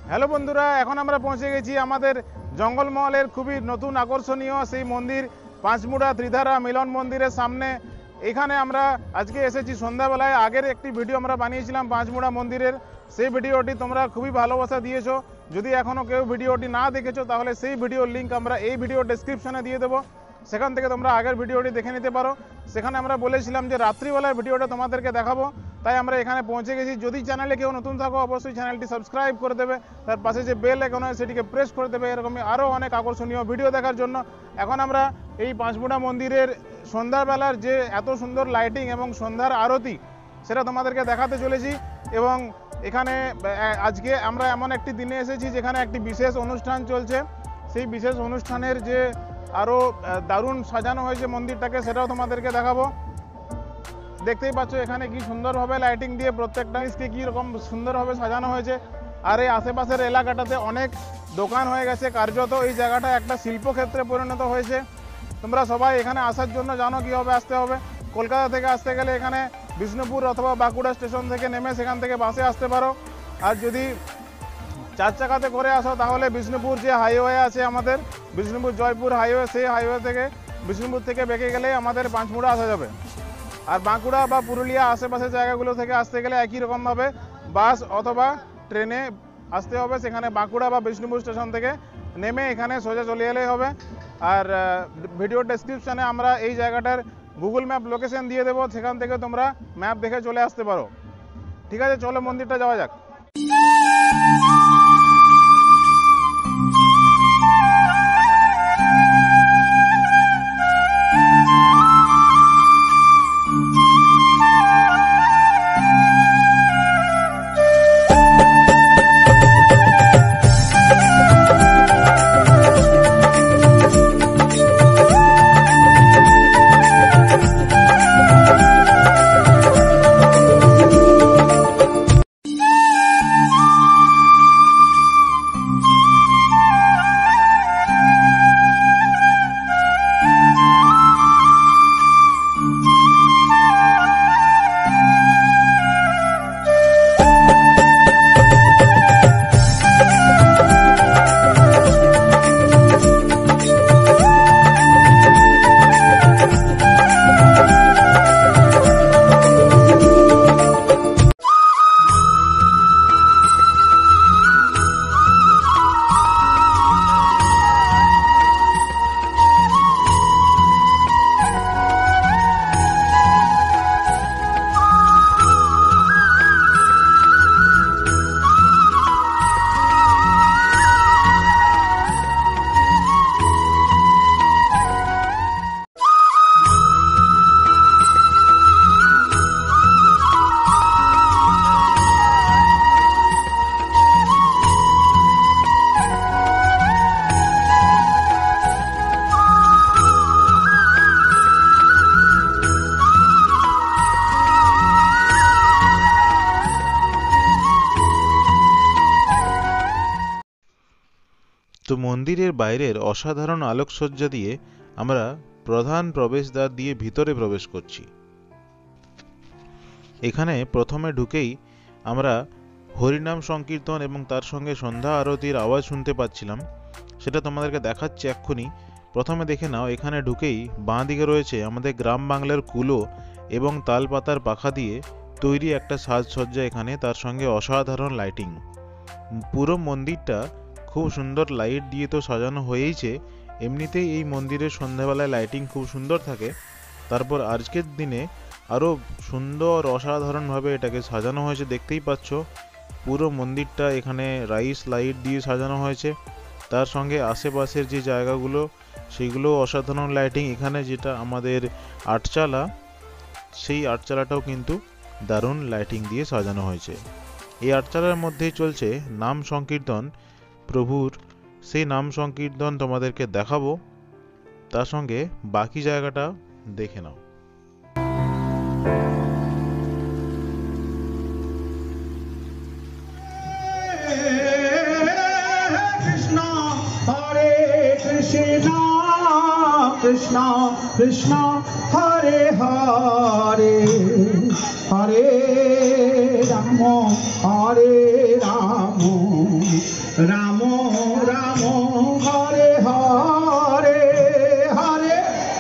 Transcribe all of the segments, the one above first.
Hello বন্ধুরা, এখন আমরা পৌঁছে গেছি আমাদের জঙ্গলমহলের খুবই নতুন আকর্ষণীয় সেই মন্দির পাঁচমুড়া ত্রিধারা মিলন মন্দিরের সামনে। এখানে আমরা আজকে এসেছি সন্ধ্যাবেলায়। আগের একটি ভিডিও আমরা বানিয়েছিলাম পাঁচমুড়া মন্দিরের, সেই ভিডিওটি তোমরা খুবই ভালোবাসা দিয়েছো। যদি এখনও কেউ ভিডিওটি না দেখেছো তাহলে সেই ভিডিওর লিঙ্ক আমরা এই ভিডিও ডেসক্রিপশনে দিয়ে দেবো, সেখান থেকে তোমরা আগের ভিডিওটি দেখে নিতে পারো। সেখানে আমরা বলেছিলাম যে রাত্রিবেলার ভিডিওটা তোমাদেরকে দেখাবো, তাই আমরা এখানে পৌঁছে গেছি। যদি চ্যানেলে কেউ নতুন থাকো অবশ্যই চ্যানেলটি সাবস্ক্রাইব করে দেবে, তার পাশে যে বেল আইকন আছে সেটিকে প্রেস করে দেবে এরকমই আরও অনেক আকর্ষণীয় ভিডিও দেখার জন্য। এখন আমরা এই পাঁচমুড়া মন্দিরের সন্ধ্যাবেলার যে এত সুন্দর লাইটিং এবং সন্ধ্যার আরতি সেটা তোমাদেরকে দেখাতে চলেছি। এবং এখানে আজকে আমরা এমন একটি দিনে এসেছি যেখানে একটি বিশেষ অনুষ্ঠান চলছে। সেই বিশেষ অনুষ্ঠানের যে আরও দারুণ সাজানো হয়েছে মন্দিরটাকে, সেটাও তোমাদেরকে দেখাবো। দেখতেই পাচ্ছ এখানে কি সুন্দরভাবে লাইটিং দিয়ে প্রত্যেকটা জিনিসকে কী রকম সুন্দরভাবে সাজানো হয়েছে। আর এই আশেপাশের এলাকাটাতে অনেক দোকান হয়ে গেছে, কার্যত এই জায়গাটা একটা শিল্পক্ষেত্রে পরিণত হয়েছে। তোমরা সবাই এখানে আসার জন্য জানো কীভাবে আসতে হবে। কলকাতা থেকে আসতে গেলে এখানে বিষ্ণুপুর অথবা বাঁকুড়া স্টেশন থেকে নেমে সেখান থেকে বাসে আসতে পারো। আর যদি চার চাকাতে করে আসো তাহলে বিষ্ণুপুর যে হাইওয়ে আছে আমাদের বিষ্ণুপুর জয়পুর হাইওয়ে, সেই হাইওয়ে থেকে বিষ্ণুপুর থেকে বেঁকে গেলেই আমাদের পাঁচমুড়া আসা যাবে। আর বাঁকুড়া বা পুরুলিয়া আশেপাশের জায়গাগুলো থেকে আসতে গেলে একই রকমভাবে বাস অথবা ট্রেনে আসতে হবে। সেখানে বাঁকুড়া বা বিষ্ণুপুর স্টেশন থেকে নেমে এখানে সোজা চলে এলেই হবে। আর ভিডিও ডেসক্রিপশানে আমরা এই জায়গাটার গুগল ম্যাপ লোকেশন দিয়ে দেবো, সেখান থেকে তোমরা ম্যাপ দেখে চলে আসতে পারো। ঠিক আছে, চলো মন্দিরটা যাওয়া যাক। তো মন্দিরের বাইরের অসাধারণ আলোকসজ্জা দিয়ে আমরা প্রধান প্রবেশদ্বার দিয়ে ভিতরে প্রবেশ করছি। এখানে প্রথমে ঢুকেই আমরা হরিনাম সংকীর্তন এবং তার সঙ্গে সন্ধ্যা আরতির আওয়াজ শুনতে পাচ্ছিলাম, সেটা তোমাদেরকে দেখাচ্ছি এক্ষুনি। প্রথমে দেখে নাও, এখানে ঢুকেই বাঁ দিকে রয়েছে আমাদের গ্রাম বাংলার কুলো এবং তালপাতার পাখা দিয়ে তৈরি একটা সাজসজ্জা এখানে, তার সঙ্গে অসাধারণ লাইটিং। পুরো মন্দিরটা খুব সুন্দর লাইট দিয়ে তো সাজানো হয়েইছে। এমনিতেই এই মন্দিরের সন্ধ্যাবেলায় লাইটিং খুব সুন্দর থাকে, তারপর আজকের দিনে আরও সুন্দর অসাধারণভাবে এটাকে সাজানো হয়েছে। দেখতেই পাচ্ছ পুরো মন্দিরটা এখানে রাইস লাইট দিয়ে সাজানো হয়েছে, তার সঙ্গে আশেপাশের যে জায়গাগুলো সেগুলো অসাধারণ লাইটিং। এখানে যেটা আমাদের আটচালা, সেই আটচালাটাও কিন্তু দারুণ লাইটিং দিয়ে সাজানো হয়েছে। এই আটচালার মধ্যেই চলছে নাম সংকীর্তন প্রভুর, সেই নাম সংকীর্তন তোমাদেরকে দেখাবো, তার সঙ্গে বাকি জায়গাটা দেখে নাও। কৃষ্ণ হরে কৃষ্ণ কৃষ্ণ কৃষ্ণ হরে হরে হরে রাম রাম রাম হরে হরে হরে।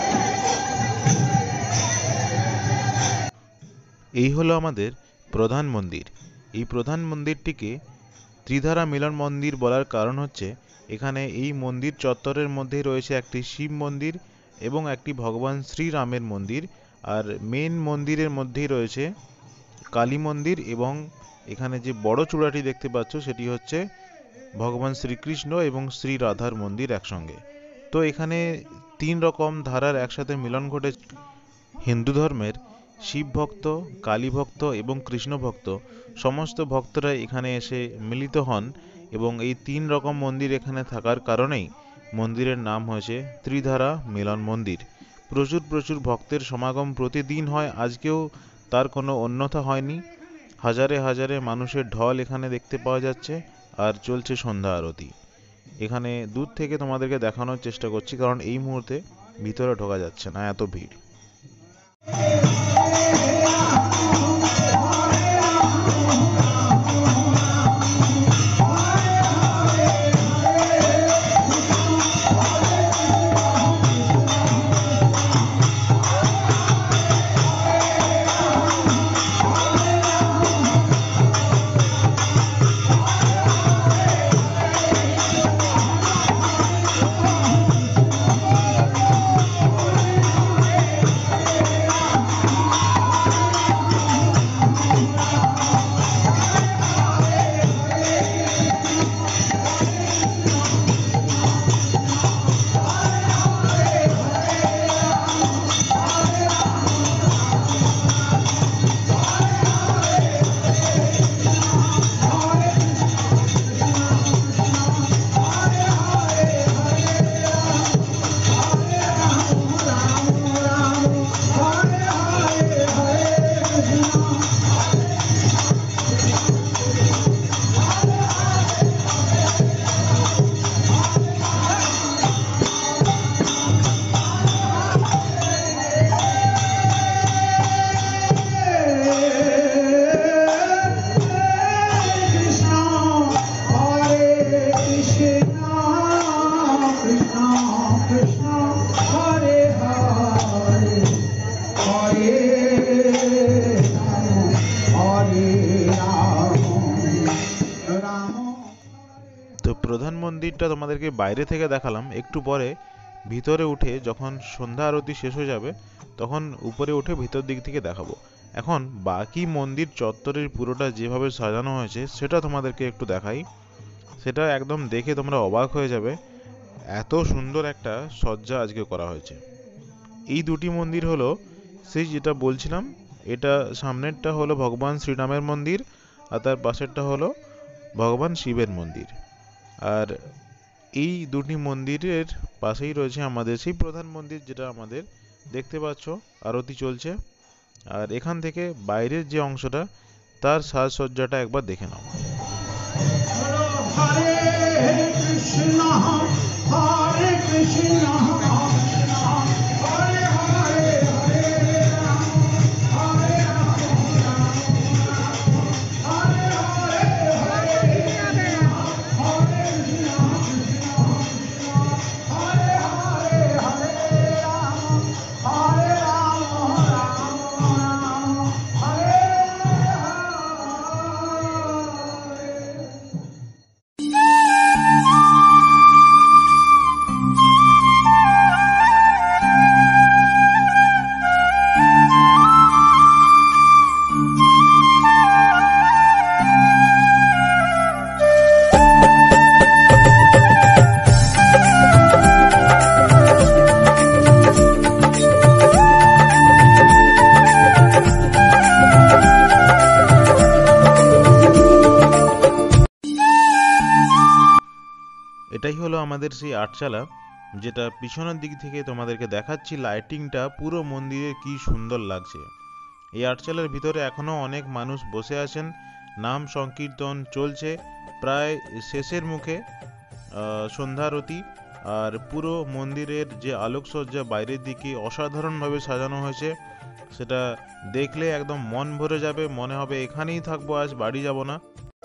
এই হলো আমাদের প্রধান মন্দির। এই প্রধান মন্দিরটিকে ত্রিধারা মিলন মন্দির বলার কারণ হচ্ছে এখানে এই মন্দির চত্বরের মধ্যে রয়েছে একটি শিব মন্দির এবং একটি ভগবান শ্রীরামের মন্দির, আর মেন মন্দিরের মধ্যেই রয়েছে কালী মন্দির, এবং এখানে যে বড় চূড়াটি দেখতে পাচ্ছ সেটি হচ্ছে ভগবান শ্রীকৃষ্ণ এবং শ্রী রাধার মন্দির একসঙ্গে। তো এখানে 3 রকম ধারার একসাথে মিলন ঘটেছে। হিন্দু ধর্মের শিব ভক্ত, কালী ভক্ত এবং কৃষ্ণ ভক্ত সমস্ত ভক্তরা এখানে এসে মিলিত হন, এবং এই 3 রকম মন্দির এখানে থাকার কারণেই মন্দিরের নাম হয়েছে ত্রিধারা মিলন মন্দির। প্রচুর প্রচুর ভক্তের সমাগম প্রতিদিন হয়, আজকেও তার কোনো অন্যথা হয়নি। হাজারে হাজারে মানুষের ঢল এখানে দেখতে পাওয়া যাচ্ছে, আর চলছে সন্ধ্যা আরতি। এখানে দূর থেকে তোমাদেরকে দেখানোর চেষ্টা করছি, কারণ এই মুহূর্তে ভিতরে ঢোকা যাচ্ছে না, এত ভিড়। প্রধান মন্দিরটা তোমাদেরকে বাইরে থেকে দেখালাম। একটু পরে ভিতরে উঠে যখন সন্ধ্যা আরতি শেষ হয়ে যাবে তখন উপরে উঠে ভিতর দিক থেকে দেখাবো। এখন বাকি মন্দির চত্বরের পুরোটা যেভাবে সাজানো হয়েছে সেটা তোমাদেরকে একটু দেখাই। সেটা একদম দেখে তোমরা অবাক হয়ে যাবে, এত সুন্দর একটা সজ্জা আজকে করা হয়েছে। এই দুটি মন্দির হলো সেই যেটা বলছিলাম, এটা সামনেরটা হলো ভগবান শ্রীরামের মন্দির, আর তার পাশেরটা হলো ভগবান শিবের মন্দির। আর এই দুটি মন্দিরের পাশেই রয়েছে আমাদের সেই প্রধান মন্দির, যেটা আমাদের দেখতে পাচ্ছ আরতি চলছে। আর এখান থেকে বাইরের যে অংশটা তার সাজসজ্জাটা একবার দেখে নাও। হরে কৃষ্ণ হরে কৃষ্ণ এটাই হলো আমাদের সেই আটচালা, যেটা পিছনের দিক থেকে তোমাদেরকে দেখাচ্ছি। লাইটিংটা পুরো মন্দিরে কি সুন্দর লাগছে। এই আটচালার ভিতরে এখনো অনেক মানুষ বসে আছেন, নাম সংকীর্তন চলছে, প্রায় শেষের মুখে সন্ধ্যা আরতি আর পুরো মন্দিরের যে আলোকসজ্জা বাইরের দিকে অসাধারণভাবে সাজানো হয়েছে, সেটা দেখলে একদম মন ভরে যাবে, মনে হবে এখানেই থাকবো, আজ বাড়ি যাব না।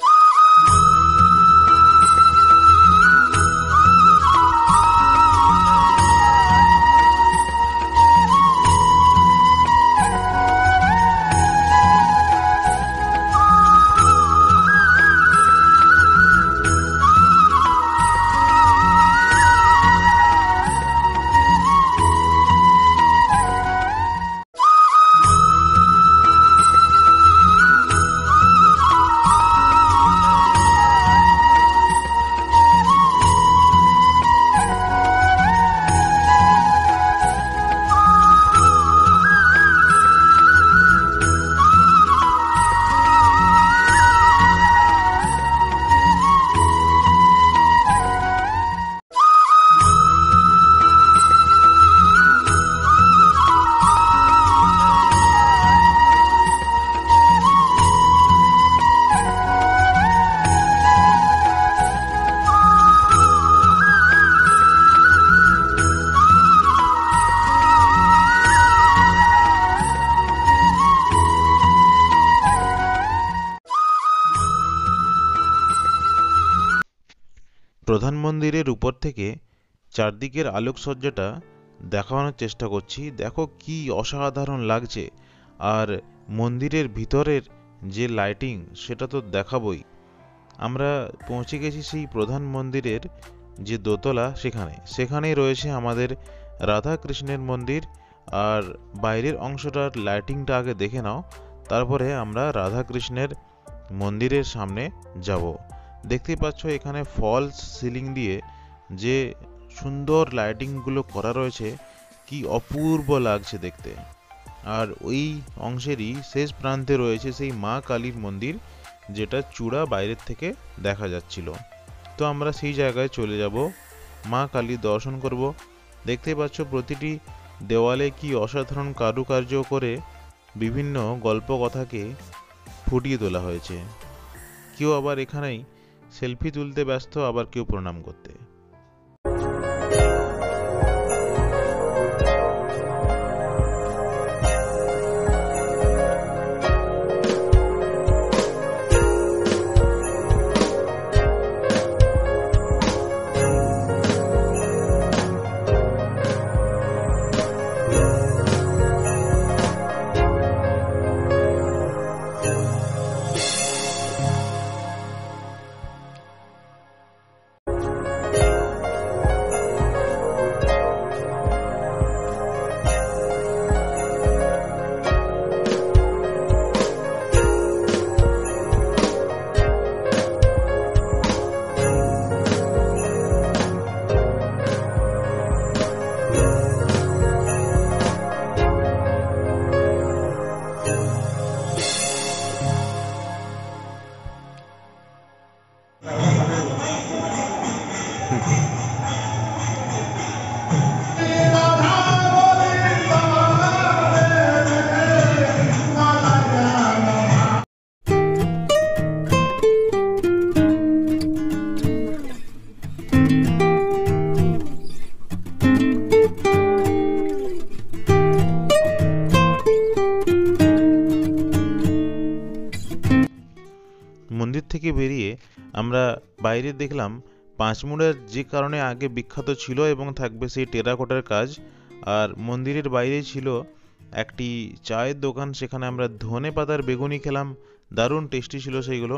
প্রধান মন্দিরের উপর থেকে চারদিকের আলোকসজ্জাটা দেখানোর চেষ্টা করছি। দেখো কি অসাধারণ লাগছে, আর মন্দিরের ভিতরের যে লাইটিং সেটা তো দেখাবই। আমরা পৌঁছে গেছি সেই প্রধান মন্দিরের যে দোতলা, সেখানেই রয়েছে আমাদের রাধা কৃষ্ণের মন্দির। আর বাইরের অংশটার লাইটিংটা আগে দেখে নাও, তারপরে আমরা রাধা কৃষ্ণের মন্দিরের সামনে যাব। দেখতেই পাচ্ছ এখানে ফলস সিলিং দিয়ে যে সুন্দর লাইটিংগুলো করা রয়েছে, কি অপূর্ব লাগছে দেখতে। আর ওই অংশেরই শেষ প্রান্তে রয়েছে সেই মা কালীর মন্দির, যেটা চূড়া বাইরের থেকে দেখা যাচ্ছিল। তো আমরা সেই জায়গায় চলে যাব, মা কালীর দর্শন করব। দেখতেই পাচ্ছ প্রতিটি দেওয়ালে কি অসাধারণ কারুকার্য করে বিভিন্ন গল্প কথাকে ফুটিয়ে তোলা হয়েছে। কেউ আবার এখানেই সেলফি তুলতে ব্যস্ত, আবার কেউ প্রণাম করতে। মন্দির থেকে বেরিয়ে আমরা বাইরে দেখলাম পাঁচমুড়ার যে কারণে আগে বিখ্যাত ছিল এবং থাকবে সেই টেরাকোটার কাজ। আর মন্দিরের বাইরে ছিল একটি চায়ের দোকান, সেখানে আমরা ধনে পাতার বেগুনি খেলাম, দারুণ টেস্টি ছিল সেইগুলো।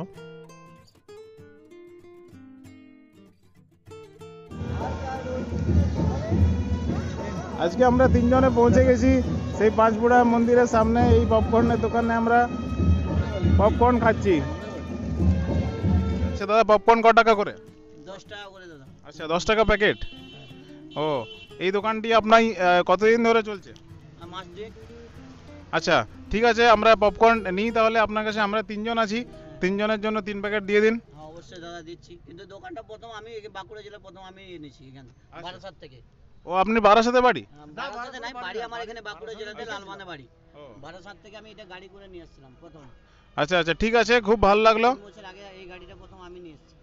আজকে আমরা তিনজনে পৌঁছে গেছি সেই পাঁচমুড়া মন্দিরের সামনে। এই পপকর্নের দোকানে আমরা পপকর্ন খাচ্ছি। আচ্ছা দাদা, পপকর্ন ক টাকা করে? 10 টাকা করে দাদা। আচ্ছা 10 টাকা প্যাকেট। ও, এই দোকানটি আপনার কতদিন ধরে চলছে? মাস দিয়ে। আচ্ছা ঠিক আছে, আমরা পপকর্ন নিই তাহলে আপনার কাছে। আমরা তিনজন আছি, তিনজনের জন্য 3 প্যাকেট দিয়ে দিন। হ্যাঁ অবশ্যই দাদা দিচ্ছি, কিন্তু দোকানটা প্রথম আমি বাঁকুড়া জেলা প্রথম আমি এনেছি এখানে বারাসাত থেকে। ও, আপনি বারাসাতে বাড়ি? বারাসাতে নাই বাড়ি আমার, এখানে বাঁকুড়া জেলাতে লালমানে বাড়ি। বারাসাত থেকে আমি এটা গাড়ি করে নিয়ে আসছিলাম প্রথম। আচ্ছা আচ্ছা ঠিক আছে, খুব ভালো লাগলো। 3 বছর আগে এই গাড়িটা প্রথম আমি নিয়ে এসেছি।